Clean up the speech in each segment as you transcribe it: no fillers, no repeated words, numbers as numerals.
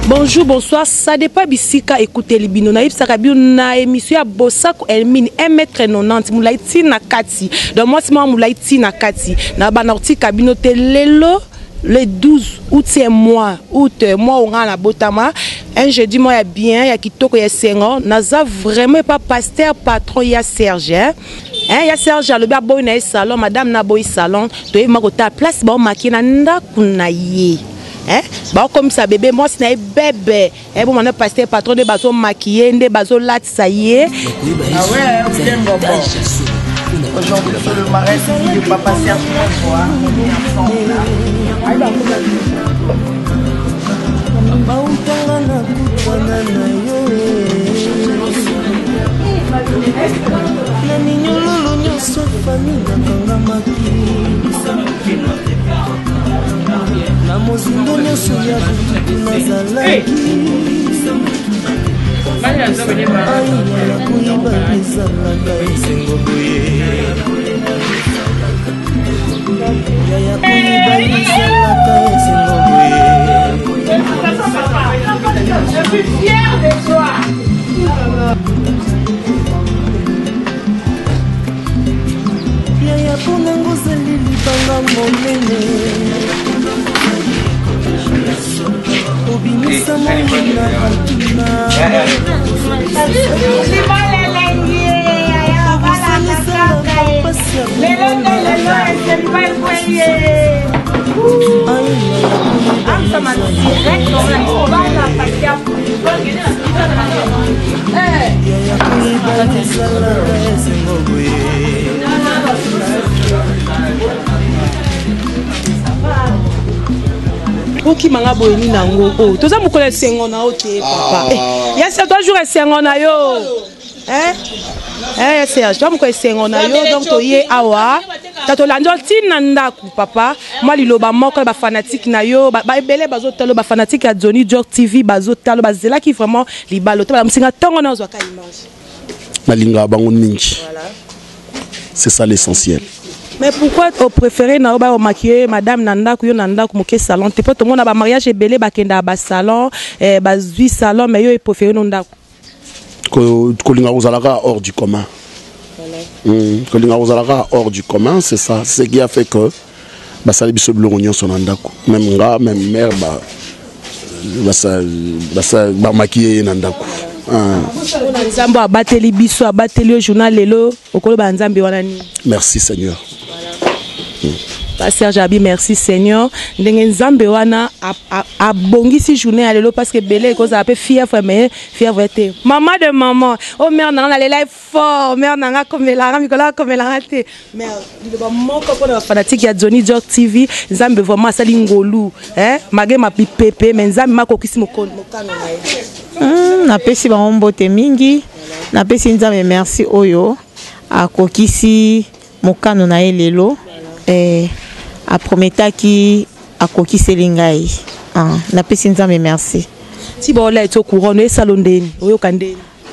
Bonjour, bonsoir, ça dépend bisika écoutez libino na ipsaka bio na émission ya Bosako Elmine 1m90 moulaiti na kati. Donc moi c'est moi moulaiti na kati. Na banorti kabino te lelo le 12 août mois on a la botama un jeudi moi ya bien ya kitoko ya sengo naza vraiment pas pasteur patron ya Serge hein ya Serge le ba boy na salon madame na boy salon to yema ko ta place ba makina ndaku na ye. Hein? Bah comme ça bébé moi c'est un bébé et bon on pasteur patron de bazo maquillé de bazo lat ça y est. Ah ouais aujourd'hui sur le marais du papa Serge na mozindo nyonso ya butu nazalaki ayala koyeba ezalaka esengo boye yaya koyeba ezalaka esengo boye je suis fière de toi yaya ponango ozali libanga monene obimisa moyina batuna Qui m'a boyé nango oh tous ça me connaît sengo na oté papa ya c'est toi jour sengo na yo hein c'est toi me connaît sengo na yo donc to ye awa tato lando tina ndaku papa moi liloba moko ba fanatique na yo ba ebele bazo talo ba fanatique ya Johnny Jok TV bazo talo bazela qui vraiment libalo to ba msinga tongo na zo ka image malinga bango mingi voilà c'est ça l'essentiel. Mais pourquoi vous préférez na maquiller madame nanda ku yo nanda ku moke salon te peut tout monde ba mariage ebele ba kenda ba salon ba zui salon mais yo préféré nanda ko linga uzalaka hors du commun. Voilà. Ko linga uzalaka hors du commun, c'est ça, c'est ce qui a fait que ba sali biso blongonyo son nanda ku même nga même mère ba maquiller nanda ku. Nzambo abateli biso abateli au journal lelo okolo ba nzambe wana ni. Merci Seigneur. Pasteur Jabi, merci Seigneur. Ndenge nzambe wana a bongisi journée à lelo parce que belé cause a peu fièvre mais fièvre était. Maman de maman, oh mère nanga la live fort, mère nanga comme la Nicolas comme la raté. Mais le moment qu'on a fanatique ya Johnny Jok TV, nzambe vraiment sali ngolu, hein? Magé ma pipépé mais nzambe ma kokisi mokano na. Na pesi ba mbote mingi, na pesi nzambe merci oyo a kokisi mokano na lelo. A prometa qui a kokisi lingai na pesi nzambe merci si bon là to couronne salondeni oyo kandeni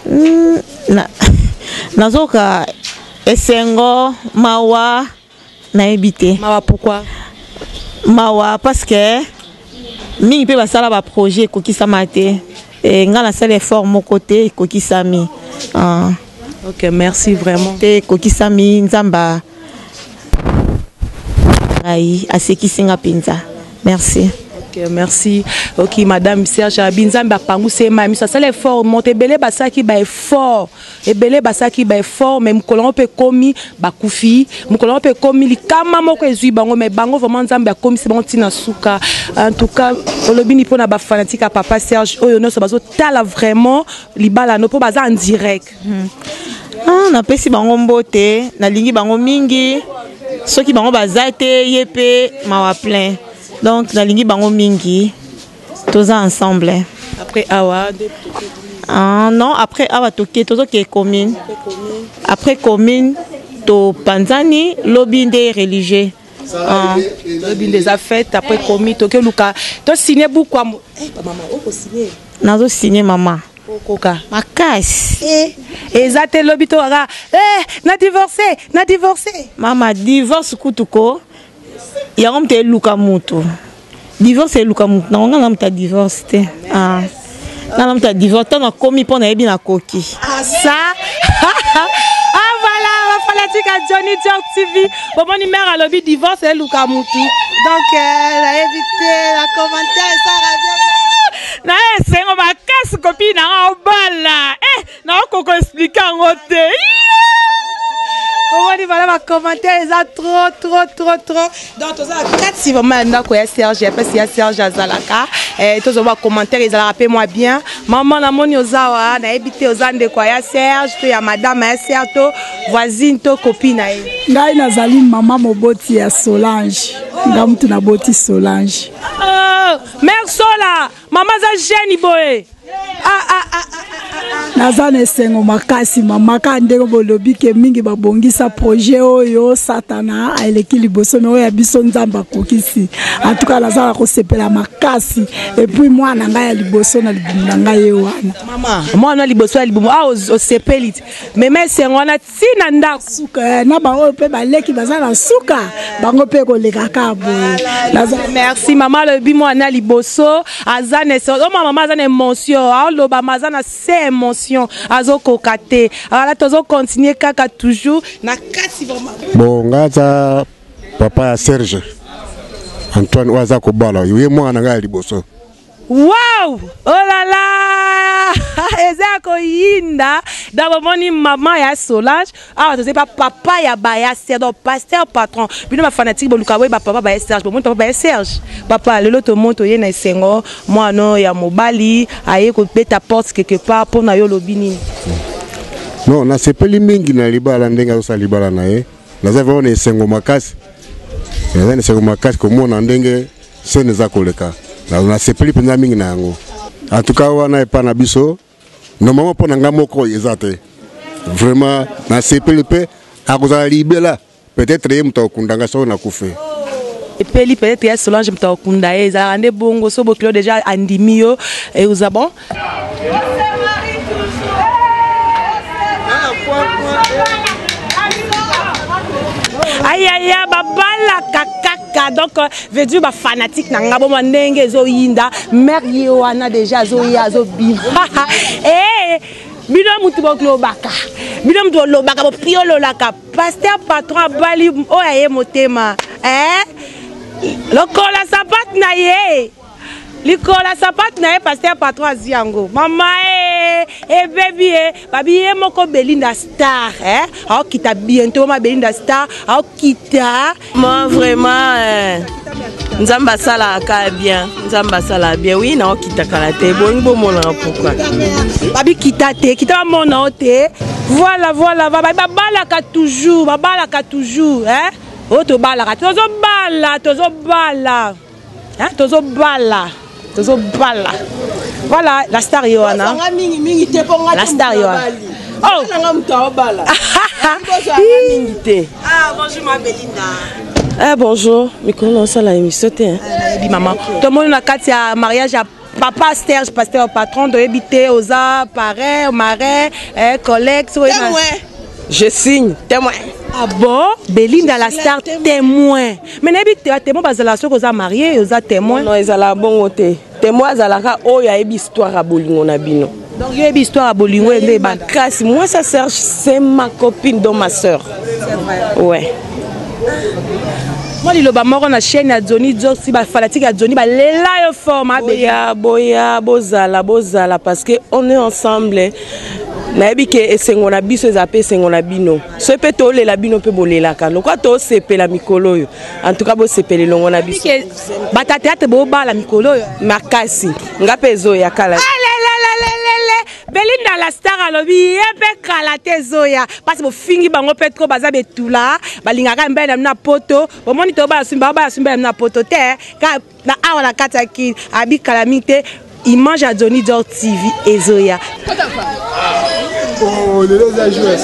na zoka esengo mawa na ebité mawa pourquoi mawa parce que mingi pe basala ba projet kokisa mate nga na sala effort mon côté kokisa mi OK merci vraiment te kokisa mi nzamba à ce qui s'en pinza. Merci. Ok, merci. Ok, madame Serge Binzamba Pangou c'est ma ça c'est l'effort monter belé basaki ba effort et belé basaki ba effort même kolon peut commis ba koufi mon kolon peut commis li kama moko ezui bango mais bango vraiment nzamba commis c'est bon tina suka en tout cas olobini pona ba fanatique à papa Serge oyo no so bazo tala vraiment li bala no po baza en direct. Na pesi bango mbote na lingi bango mingi ceux qui bango bazate yepe mawa plein donc na lingi bango mingi tous ensemble après awa non après awa toke tozo ke commune après commune to panzani lobby des religieux lobby des affaires après commune toke luka to signer beaucoup maman o signer nazo signer maman Koka makasi ezate lobito aga na divorcé mama divorce kutuko ya ngomte luka mutu divorce luka mutu na ngana mta divorce te Ah. Nana mta divorce na komi pour na yebi na koki. Ah ça. Ah voilà, ma fanatique à Johnny Dior TV. Bon mon numéro à lobby divorce et Luka Moutou. Donc la évité la commentaire ça revient. Na c'est on va casse copine na obala. Na ko expliquer en côté. Comment on va commenter les a trop. Donc tous les 4 si vraiment ndako ya Serge, parce qu'il y a Serge Azalaka et tous on va commenter les rappelez moi bien. Maman na moni ozawa na ebité ozande kwa ya Serge, to ya madame ya Serge, to voisine to copine na ye. Ngai nazali mama moboti ya Solange. Ngamutu na boti Solange. Mère Sola, maman za jeune boye. Nazana esengo makasi mama ka ndeko bolobi ke mingi babongisa projet oyo satana aeleki liboso me oya biso nzamba kokisi en tout cas nazala ko sepela makasi et puis moi na ngai ya liboso na libumu na ngai wana mama moi na liboso ya libumu o sepeli mais esengo na tina ndako suka na bango pe baleki bazala suka bango pe ko leka ka boye. Merci maman le bi moi na liboso azane so maman azane émotion aloba mazana c'est émotion azo kokate ala tozo continuer kaka toujours na kasi vraiment bon ngaza papa ya Serge Antoine waza ko bala yeye mwana nga liboso. Wow! Oh là là! Ezako yinda d'abord moni maman ya Solange ah tu sais pas papa ya baya Serge donc pasteur patron bino ma fanatique boluka we ba papa ba Serge bon papa ba Serge papa lelo to monto ye na sengo moi no ya mobali aye ko beta porte quelque part pour na yo lobini non na sepeli mingi na libala ndenga so libala na ye naza vona esengo makasi na sengo makasi ko mona ndenge sene za koleka na sepeli penza mingi na yango en tout cas wana epa na biso normalement pour nga moko ezate vraiment na sepeli pe akozala libela peut-être ye mto kundanga so na kufe epeli peut-être ya Solange mto kunda ye za ande bongo so bokilo déjà andimio et uza bon aïe babala kaka donc veut dire ba fanatique na ngabo mandenge zo yinda mère wana déjà zo ya zo bi bino mutu boklo baka bino mutu lo baka bo piolo laka pasteur patron bali o aye motema lokola sapat na ye likola sapat na ye pasteur patron aziango mama baby babi moko Belinda Star ao kita bientôt ma Belinda Star ao kita moi vraiment nzamba sala ka bien nzamba sala bien oui na kita kalate bongo mona pourquoi babi kita te kita mona te voilà babi babalaka toujours o to balaka tozo bala voilà la star Yohana la star Yohana oh bonjour ma Belinda bonjour mais comment ça la émission maman tout le monde na kati ya mariage à papa Serge pasteur patron de habiter aux arts parrain marais collègue je signe témoin. Ah bon? Belinda la star témoin. Mais n'habite témoin bazala so koza marié oza témoin. Non ezala bon oté. Témoin zalaka o ya ebi histoire à bolingo na bino. Donc il y a une histoire à bolingo et des bandes. Moi ça Serge c'est ma copine dont ma sœur. C'est vrai. Ouais. Moi le bamoro na chaîne ya Johnny Dior si ba fanatique ya Johnny ba lela yo format boya bozala parce que on est ensemble. Nayebi ke esengo na biso ezape esengo na bino so pe to lela bino pe bolelaka lokwa to sepela mikolo yo en tout cas bo sepele longo na biso batata te bo bala mikolo yo makasi ngape zo ya kala Belinda la star alobi ebe kala te zoya parce que fingi bango petro baza betula balingaka mbele na poto bomoni to ba simba na poto te ka na awa na kataki abi calamité il mange à Johnny Dior TV et Zoya. Oh, les deux à jouer.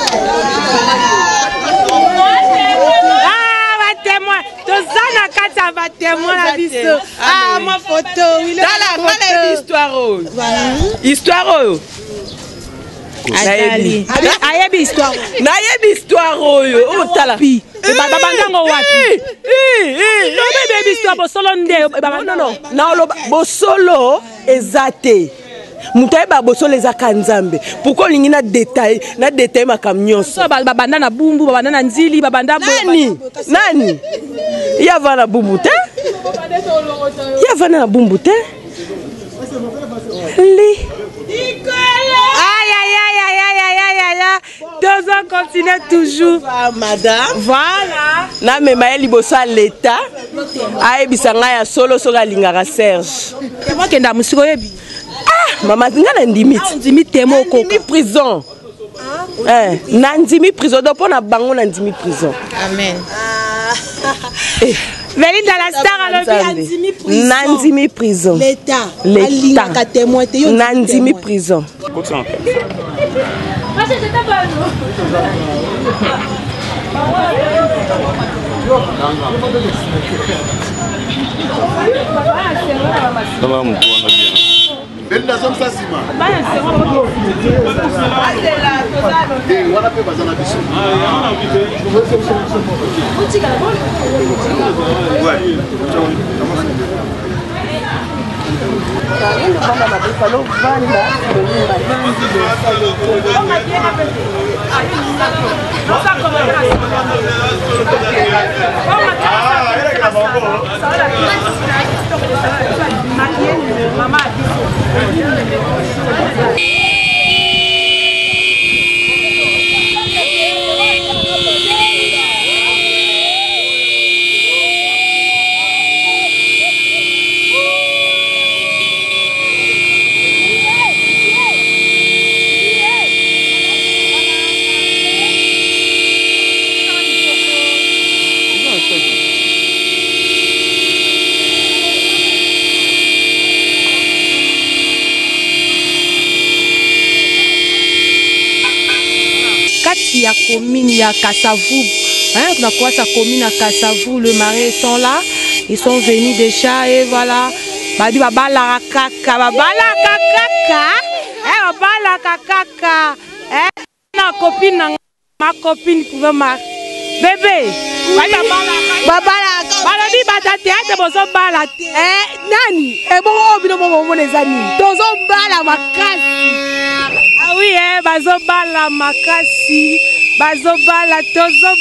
Témoin, Tozana Kata va témoin la biso. Ah, ma photo, il est là. Histoire. Ayebi histoire. Nayebi histoire oyo. O tala. Babangango wapi? No bebe histoire bosolo nde. Non. Na lo bosolo. ezate. Mutai ba boso les akanzambe. Pourquoi lingi na détail ma camion so babanda na bumbu babanda na nzili babanda nani ya va na bumbu te ya va na bumbu te li deux ans continue toujours madame voilà na mema ya liboso ya l'état ayebisa ngai ya solo soka lingaka Serge moi kenda musiko yebi mama nga na ndimiti ndimi temo okoko prison na ndimi prison donc pona bango na ndimi prison amen Belinda la star alobi ndimi prison na ndimi prison l'état alingaka témoin te yo na ndimi prison Belinda som ça sima. Wana pe bazana biso. ya commune ya Kassavou, hein, on a quoi sa commune à Kassavou, le marais sont là, ils sont venus déjà et voilà, badi babala kaka, babala kaka, hein, ma copine pouvait ma bébé, balobi batate ate bozo bala nani e bon obino mo les amis tozo bala makasi ah oui bazo bala makasi bazo bala tozo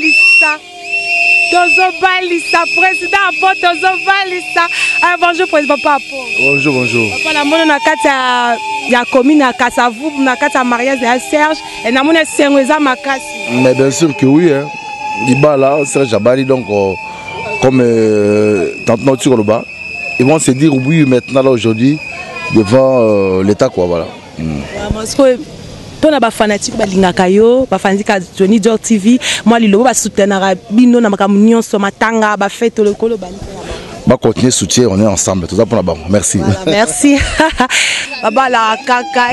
balisa président po tozo balisa bonjour président papa bonjour papa na mono na kati ya commune à Kassavou na kati ya mariage de Serge et na mono sengweza makasi mais bien sûr que oui hein Libala Serge Jabari donc comme tant sur le bas ils vont se dire oui maintenant là aujourd'hui devant l'état quoi voilà parce que tona ba fanatique ba lingaka yo ba fanatique Johnny Dior TV moi lilo ba soutenir bino na makambo nyonso matanga ba fête le kolo ba continuer soutien on est ensemble tout ça pour la banque merci voilà, merci baba la kaka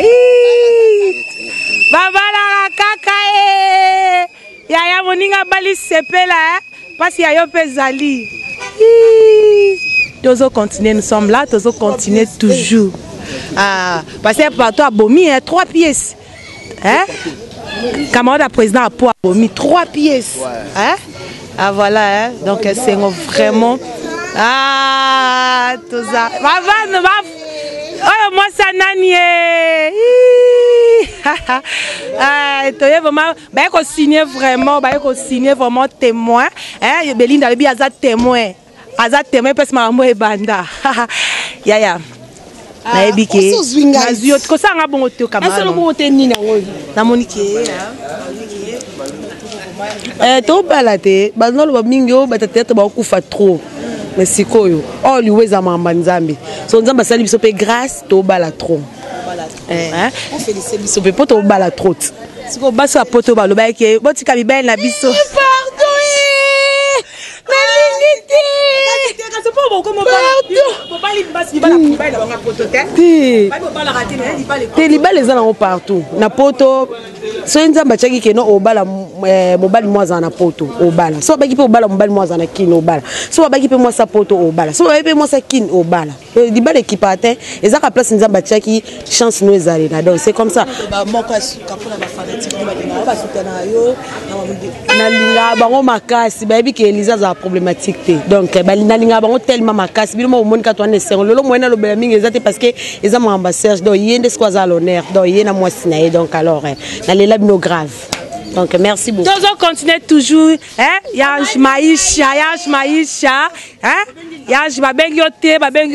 yaya moninga bali sepela parce qu'il y a pezali tozo continuer nous sommes là tozo continuer toujours parce que partout à Bomi 3 pièces hein camarade président à Pau Bomi 3 pièces hein voilà hein donc c'est vraiment tout ça oh moi ça nani vraiment bah qu'on signer vraiment témoin hein Belinda le bi aza témoin parce que maman est banda ya na ebike nazio ko sanga bongo te kamara na bongo te nini na monike to balate bazolo ba mingi o batata ba kufa trop mais sikoyo oh liweza mamba nzambe so nzamba sali biso pe grâce to bala trop hein on félicite biso pe poto bala trop siko baso a poto balo ba ke botika bibel na biso pardon te libala eza nango partout na poto so nzambe atiaki keno obala mobali mwaza na poto obala so babaki mpe obala mobali mwaza na kini obala so babaki mpe mwasa poto obala so babaki mpe mwasa kini obala libala ekipa te ezaka place nzambe atiaki chance no ezali na donc c'est comme ça nalinga bango makasi bayebi ke Elisa za problématique te donc nalinga bango tellement makasi bino mo moni ka to ne sengo lolo moyena lobela mingi ezate parce que eza mo ambassadeur donc yende squaza à l'honneur donc yena moi sinaye donc alors nalela bino grave. Donc merci beaucoup. Tous on continue toujours hein Yanj Maïcha hein Yanj babengyote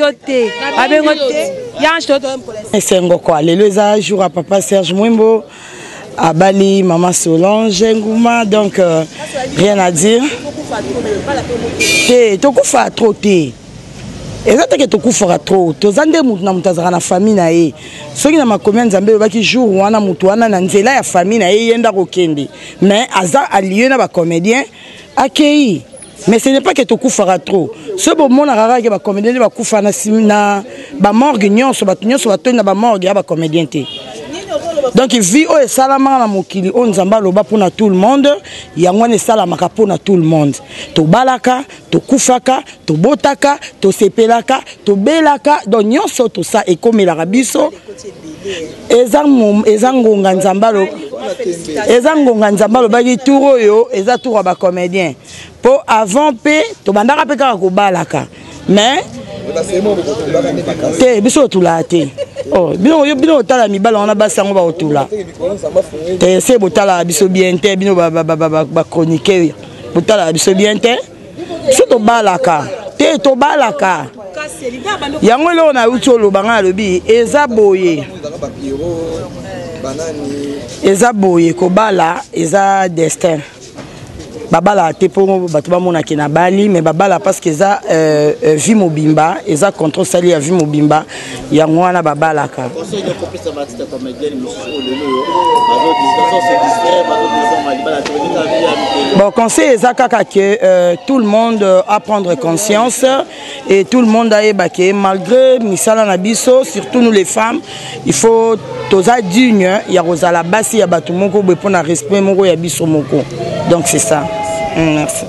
Yanj toto sengo quoi lelo eza jour à papa Serge Mwimbo à Bali maman Solange Ngouma donc rien à dire. Te kufa trop te. Ezatake tokufa trop. Tozande mutu na mutazaka na famille na ye. Soki na makomia nzambe baki jour wana mutu wana na nzela ya famille na ye yenda kokende. Mais aza allié na ba comédien akei. Mais ce n'est pas que tokufa trop. Ce bon mona rara ke ba comédien ba kufa na simna ba morgue nyonso ba tona ba morgue ya ba comédien te. Donc vie o esalama na mokili on nzamba loba pona tout le monde yango ne salamaka pona tout le monde to balaka to kufaka to botaka to sepelaka to belaka donc nyonso to sa ekomelaka biso ezangonga nzamba baki tour oyo eza tour ba comédien po avant pe to bandaka pe kaka ko balaka mais te biso tula te oh bino tala mibala on a basango ba otula te se botala biso bien te bino ba chroniquer botala biso bien te so to balaka te to balaka yango lo na utolo banga lobi eza boye ko bala eza destin babala te pour bato bamona ki na Bali mais babala parce que ça vie mobimba eza contrôle sali ya vie mobimba ya ngwana babala ka bon conseil eza kaka que tout le monde à prendre conscience et tout le monde a ébaqué malgré misala na biso surtout nous les femmes il faut toza digne ya rozala basi ya bato moko pour na respect moko ya biso moko donc c'est ça. Merci.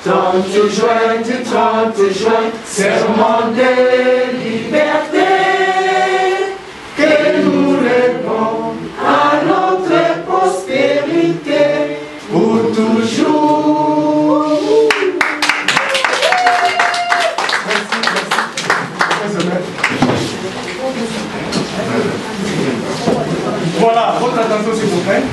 30 juin, du 30 juin, serment de liberté, que nous rêvons à notre postérité pour toujours. Voilà, votre attention s'il vous plaît.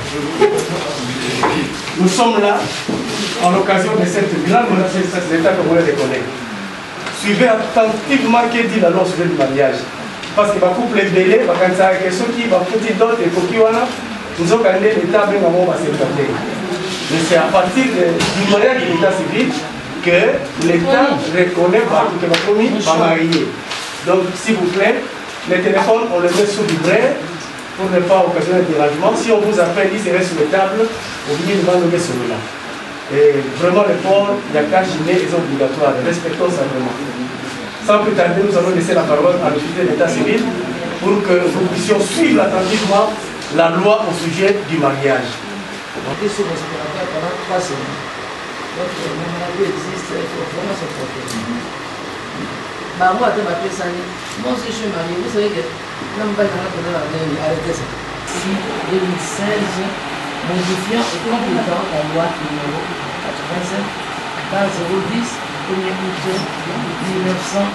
Nous sommes là en l'occasion de cette grande manifestation d'État que vous voulez reconnaître. Suivez attentivement ce que dit la loi au sujet du mariage. Parce que les couples belés, les ceux qui vont foutre d'autres et qui nous ont gagné l'État, mais c'est à partir du mariage de l'État civil que l'État reconnaît que la famille va marier. Donc, s'il vous plaît, les téléphones, on les met sous vibraire pour ne pas occasionner un dérangement. Si on vous appelle, il serait sur les tables, oubliez de nous sur là. Et vraiment, le port, il y a qu'à chiner, ils sont obligatoires. Respectons ça vraiment. Sans plus tarder, nous allons laisser la parole à l'officier de l'État civil pour que nous puissions suivre attentivement la loi au sujet du mariage. Monter sur les opérateurs pendant 3 semaines. Donc, le mariage existe, il faut vraiment se protéger. Bah, moi, moi aussi, je suis marié. Vous savez que arrêtez ça. 2016, modifiant et complétant la loi numéro 85 par 010 1er août 1997.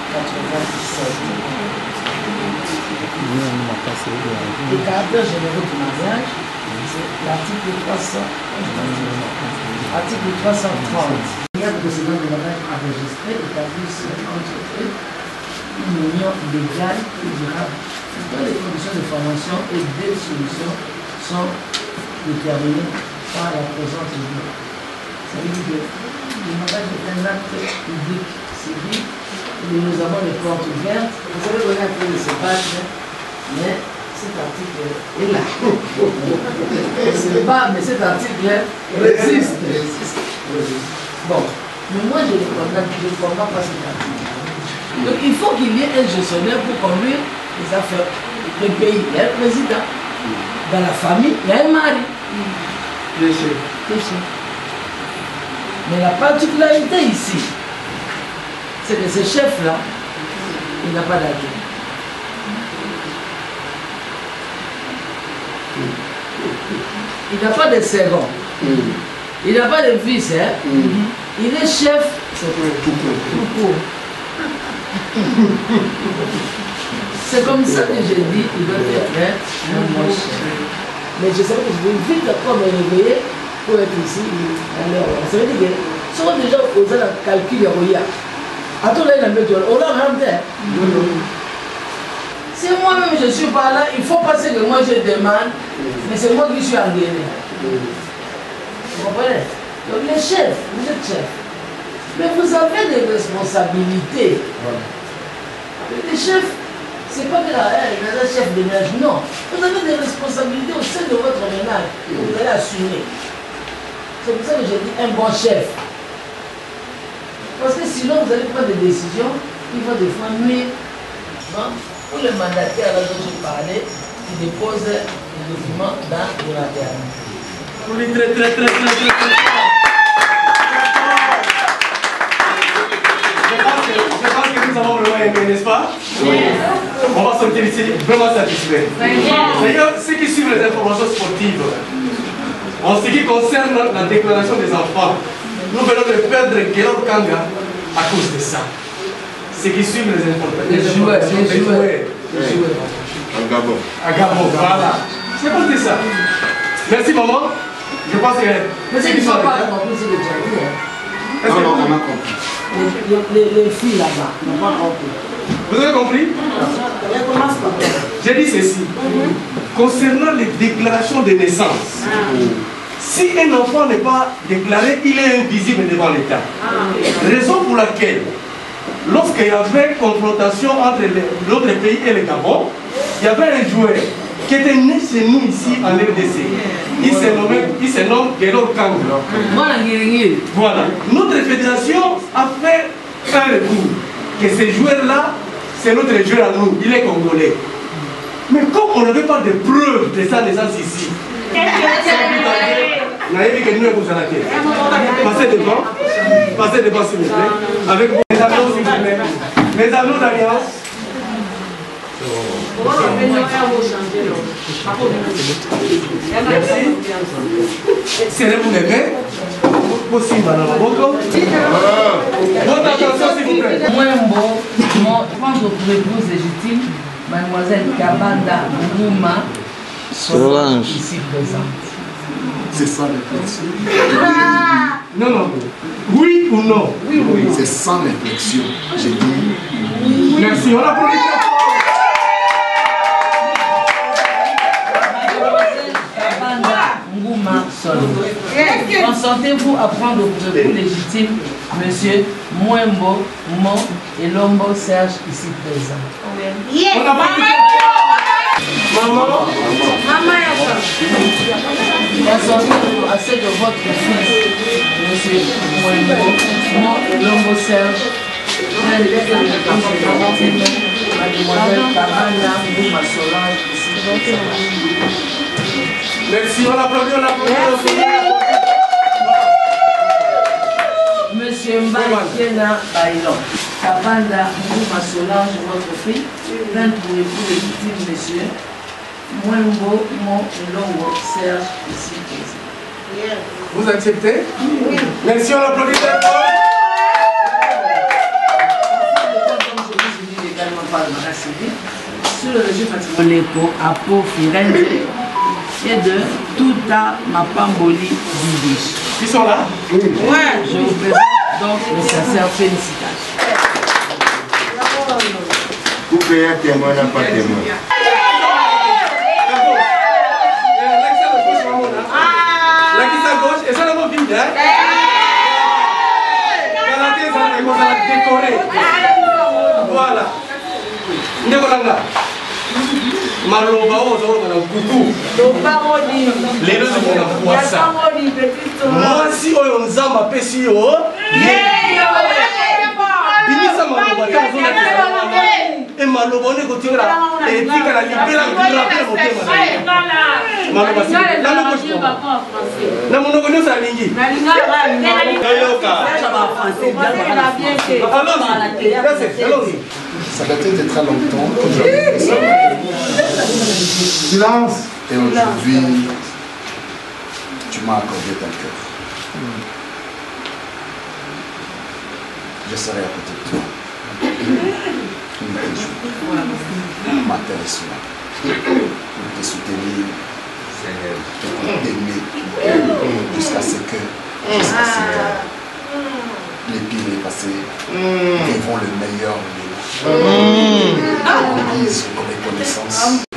Les caractères généraux du mariage, c'est l'article 300. Article 330. Il y a procédure de mariage enregistré établissent entre eux une union légale et durable dont les conditions de formation et de solution sont déterminées par la présente loi. Ça veut dire que le mariage est un acte public civil et nous avons les portes ouvertes. Vous savez qu'on a un peu de ces pages, mais cet article est là. C'est pas, mais cet article résiste. Bon, mais moi je ne comprends pas cet article. Donc il faut qu'il y ait un gestionnaire pour conduire les affaires. Le pays, il y a un président. Dans la famille, il y a un mari. Mais la particularité ici, c'est que ce chef-là, il n'a pas d'adjoint. Il n'a pas de second. Il n'a pas de vice. Hein? Il est chef, c'est tout court. C'est comme ça que j'ai dit, il doit être un bon chef. Mais je savais que je vais vite après me réveiller pour être ici. Ça veut dire que si on déjà osé le calcul, attends, il a mis on a rentré. Si moi-même je suis pas là, il faut passer que moi je demande, mais c'est moi qui suis engagé. Vous comprenez? Donc les chefs, vous êtes chef. Mais vous avez des responsabilités. Les chefs, c'est pas que un chef de ménage, non. Vous avez des responsabilités au sein de votre ménage que vous allez assumer. C'est pour ça que j'ai dit un bon chef. Parce que sinon vous allez prendre des décisions qui vont des fois nuire. Pour le mandataire là dont je parlais, qui dépose les documents dans le matériel. Je pense que nous avons vraiment aimé, n'est-ce pas? Oui. On va sortir ici vraiment satisfait. D'ailleurs, ceux qui suivent les informations sportives, en ce qui concerne la déclaration des enfants, nous venons de perdre Guélor Kanga à cause de ça. Ceux qui suivent les informations. Les joueurs. À Gabon. À Gabon, voilà. C'est pas ça. Merci maman. Je pense que. Mais c'est qu'ils ne sont pas compris ce que tu as dit. Non, on a compris. Les filles là-bas n'ont pas compris. Vous avez compris? J'ai dit ceci. Concernant les déclarations de naissance, si un enfant n'est pas déclaré, il est invisible devant l'État. Raison pour laquelle, lorsqu'il y avait confrontation entre l'autre pays et le Gabon, il y avait un joueur qui était né chez nous ici en RDC. Il se nomme Guélor Kanga. Voilà. Notre fédération a fait un recours que ce joueur-là, c'est notre joueur à nous, il est congolais. Mais comme on n'avait pas de preuves de sa naissance ici, on Naïmi que nous vous allez. Passez devant. Passez devant s'il vous plaît. Avec vos anneaux s'il vous plaît. Mes anneaux d'alliance. Merci. Serrez-vous les mains. Possible dans la boca. Votre attention s'il vous plaît. Moi, prendre pour épouse légitime, mademoiselle Kabanda Ngouma Solange, ici présente. C'est sans réflexion. Non, non. Oui ou non? Oui, oui. C'est sans réflexion. J'ai dit oui. Merci. On applaudit. Consentez-vous à prendre pour époux légitime monsieur Mwembo Mo et Lombo Serge ici présent? On applaudit. Maman. Consentez-vous à ce que votre fils monsieur Mwembo Mo et Lombo Serge mademoiselle Kabanda Ngouma Solange ici présent? Merci, on applaudit, on applaudit. Monsieur Mbaïkena Bailon, Kabanda Ngouma Solange, votre fille, plainte pour époux légitime, monsieur Mwembo Mo Longo Serge, ici présent. Vous acceptez? Oui. Merci, on applaudit. Sur le régime Lepo, Apo, Firenze et de Touta Mapamboli Bibiche. Ils sont là? Oui. Ouais. Je vous présente donc les sincères félicitations. Vous payez un témoin, n'a pas témoin. La qui à gauche, et ça là, vide, hein? La tête, ça va décorer. Voilà. Ndekolanga. Maloba ozo na kuku. Lelo zikona kwasa. Mwasi oyo nzamba pesi yo. Binisa maloba tazo na kisa. E maloba ne kotinga e tika na libela ngura pe motema na. Maloba si. Na mo koshi. Na mo no kono sa lingi. Na linga ba. Yoka. Ça va français. Allons-y. Ça datait de très longtemps. Silence. Et aujourd'hui, tu m'as accordé ton cœur. Je serai à côté de toi. Matin et soir. Pour te soutenir, te t'aimer jusqu'à ce que les pires est passé, vivons le meilleur de nous. On dise comme reconnaissance.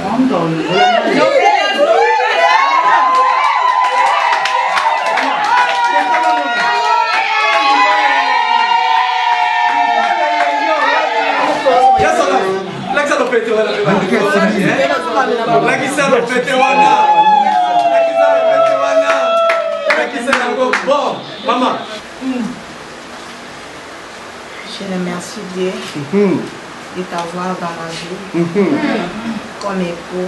Bon, maman. Je remercie Dieu de t'avoir dans ma vie comme époux.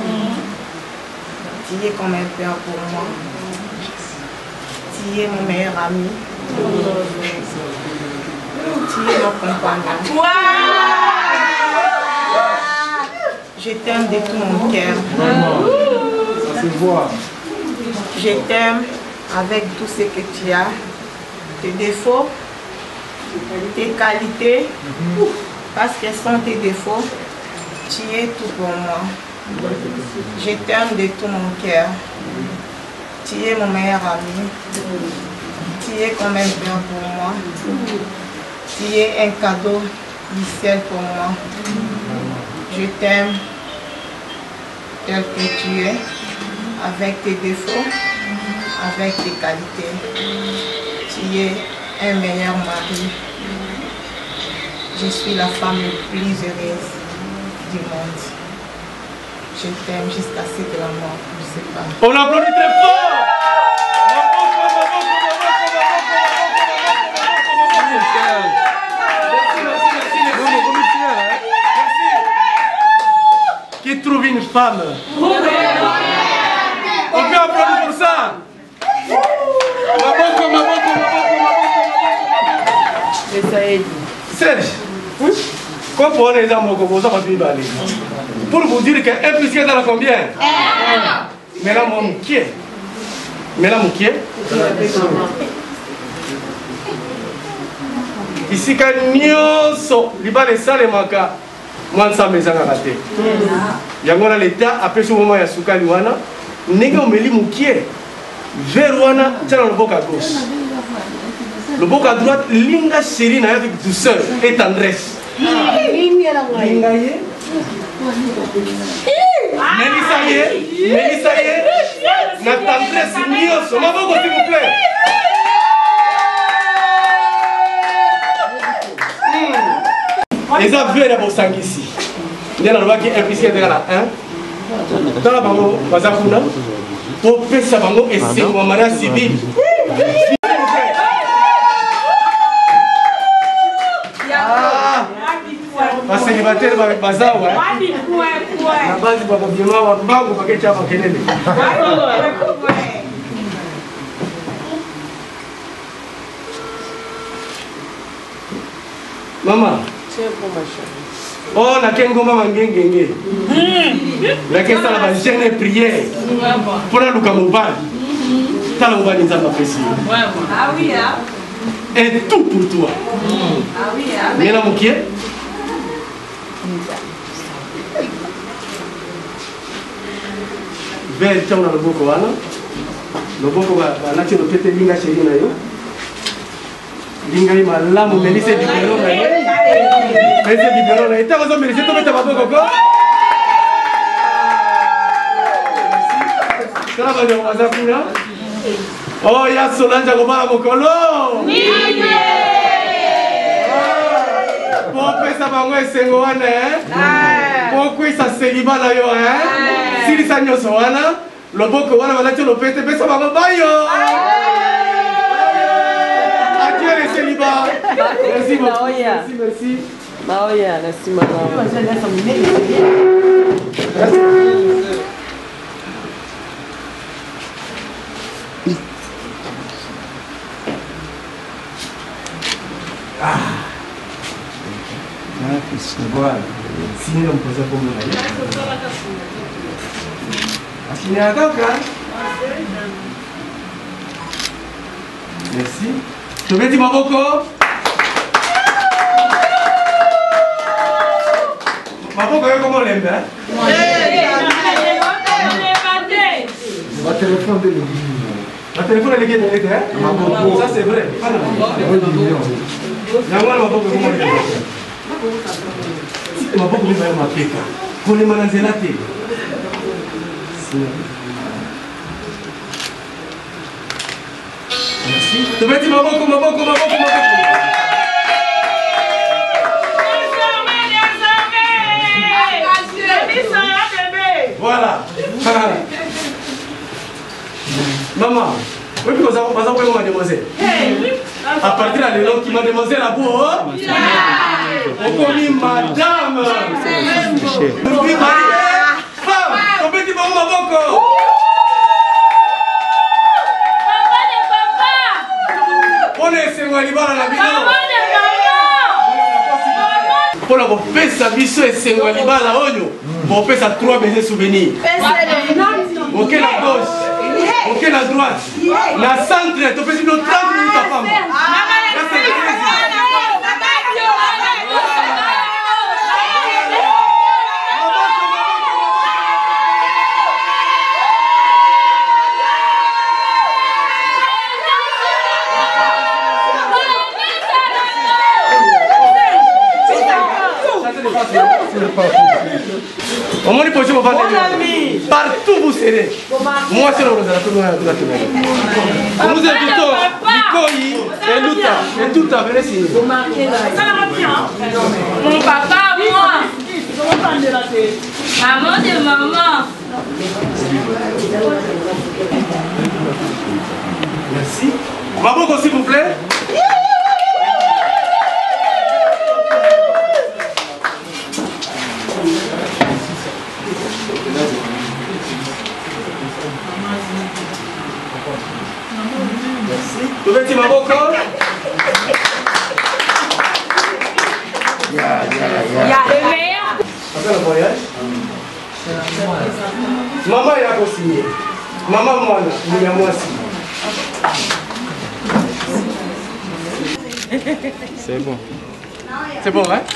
Tu es comme un père pour moi. Tu es mon meilleur ami. Tu es mon compagnon. Je t'aime de tout mon cœur. Ça se voit. Je t'aime avec tout ce que tu as. Tes défauts, tes qualités, parce que sans tes défauts, tu es tout pour moi. Je t'aime de tout mon cœur. Tu es mon meilleur ami. Tu es comme un père pour moi. Tu es un cadeau du ciel pour moi. Je t'aime tel que tu es, avec tes défauts, avec tes qualités. Tu es un meilleur mari. Je suis la femme la plus heureuse du monde. Je t'aime jusqu'à ce que la mort nous sépare. On applaudit très fort. Qui trouve une femme? On peut applaudir pour ça. Serge, quand on est dans mon coco, ça va plus baler. Pour vous dire que 1 plus 4 dans combien? Mais là, mon qui est? Mais là, mon qui est? Ici, quand nous libale ça les manca, moi ça me zanga raté. Yangola l'État après ce moment ya suka liwana, nega omeli mukie. Vers wana tient le bok à gauche. Le bok à droite, linga chérie avec douceur et tendresse. Linga ye. Mélissa ye. La tendresse nioso. Maboko s'il vous plaît. Les aveux d'abord sang ici. Il y a un qui est impliqué dans la 1. Dans la bango, Bazakuna, pour faire sa bango et c'est mon mariage civil. Parce que les célibataires avec Bazawa, la base du Bababima, Bango, Paquet Chava Kennedy. Maman. Oh, la kengo maman ngenge. La question la jeune prière. Pour la luka mobile. T'as la mobile nous a pas précis. Ah oui hein. Et tout pour toi. Ah oui hein. Mais la moquée. Vers tiens le boko wana. Le boko va nacho le pété linga chérie na yo. Linga yi malamu melise bibero na yo. Melise bibero na yo. T'as raison melise to meta babo koko. Kana ba yo wazakuna. Oh ya Solange ngoma mokolo. Nime. Pour pesa bango esengo wana hein. Pour kwisa seliba na yo hein. Sili sa nyoso wana. Loboko wana banacho lopete pesa bango bayo. Merci beaucoup. Merci, merci. Maoya, merci maman. Voilà. Signez on pose pour moi. Signez à Kaka. Merci. Tu veux dire Maboko? Maboko, comment l'aime hein? Ma téléphone de l'église. Ma téléphone de l'église, hein? Ça c'est vrai. Maboko, comment l'aime? Si Maboko lui va m'appeler, qu'on est manazelaté. Merci. Tu veux dire Maboko. Voilà. Maman, oui, vous avez mademoiselle. À partir de l'élan qui mademoiselle à bout, on connaît madame. Oui, femme, on peut dire Maboko. On est sur la pour la pesa biso esengo libala oyo pour pesa 3 baisers souvenirs. OK la gauche, OK la droite. La centre, tu pesa 30 minutes à femme. Au moins, il faut partout vous serez. Moi, c'est le rose. Nous invitons Nikoi et Luta. Et tout à venir ici. Mon papa, moi. Maman de maman. Merci. Maboko, s'il vous plaît. Merci. Tu veux dire Maboko? le meilleur. Après le voyage, maman il a consigné. Maman moi, il y a moi aussi. C'est bon. C'est bon, hein?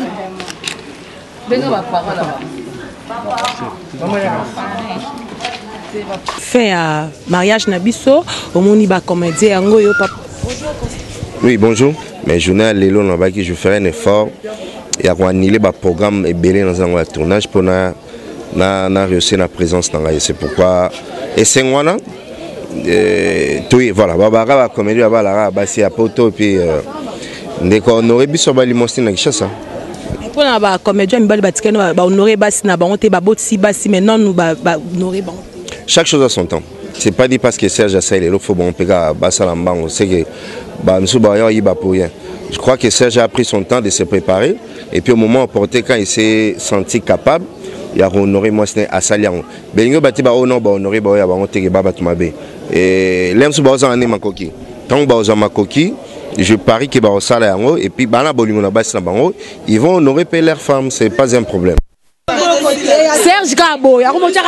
Fin à mariage Nabiso, au Moniba comédien Angoyo papa. Oui, bonjour. Mais je n'ai l'élo dans le je ferai un effort et à annuler le programme et belé dans un tournage pour na réussir la présence dans la. C'est pourquoi et c'est moi là. Oui, voilà. Baba va comédie baba la ba c'est à poto puis dès qu'on aurait bu sur bali monster na Kinshasa. Pour na ba comédien mbali batikeno ba honorer basi na ba honte ba boti basi maintenant nous ba honorer ba. Chaque chose a son temps. C'est pas dit parce que Serge a ça il faut bon péga basalambango c'est que bah monsieur Bayon il va pour rien. Je crois que Serge a pris son temps de se préparer et puis au moment opportun quand il s'est senti capable il a honoré moi c'est à Salian. Bengo bati ba honor ba honorer ba ya ba honte ke baba tumabe. Et l'aime sous bazan ane makoki. Tant bazan makoki je parie que ba osala yango et puis bana bolimo na basi na bango ils vont honorer leur femme c'est pas un problème. Serge Kabo,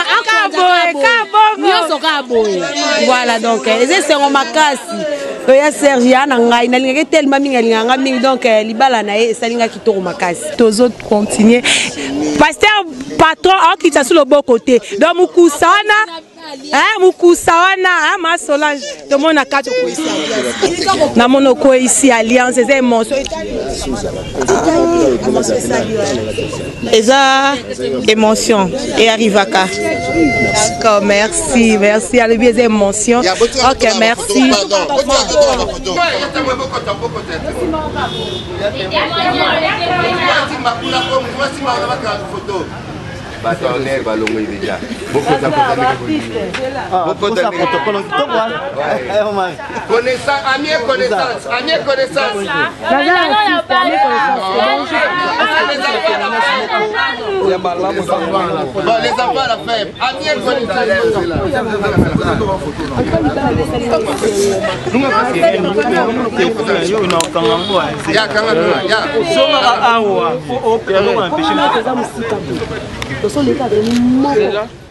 voilà donc les seront makasi. Ya Serge yana ngai na linga tellement minga mingi donc libala na e salinga kitoko makasi. Tous autres continuer. Pasteur patron qui t'a sur le bon côté. Donc mukusana Mukusawana, ma Solange, tout le monde a quatre ici. Na monoko ici alliance, c'est émotion. Eza émotion et arrivaka. D'accord, merci, merci. Allez bien émotion. Ok, merci. Bâtonnet, ballon déjà. Beaucoup de connaissance, amie connaissance. Les enfants la femme, amie connaissance.